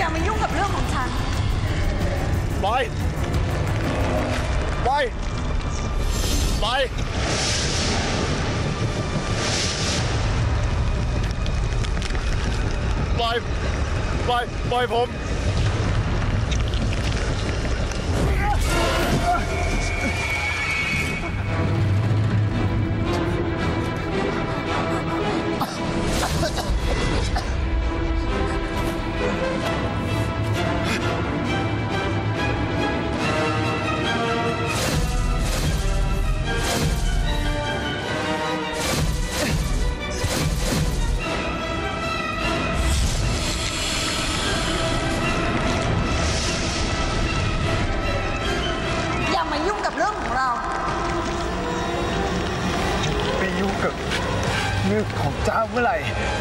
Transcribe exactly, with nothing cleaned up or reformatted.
อย่ามายุ่งกับเรื่องของฉันปล่อยปล่อยปล่อยปล่อยปล่อยปล่อยผมเรื่องของเราไปยุ่งกับเรื่องของเจ้าเมื่อไหร่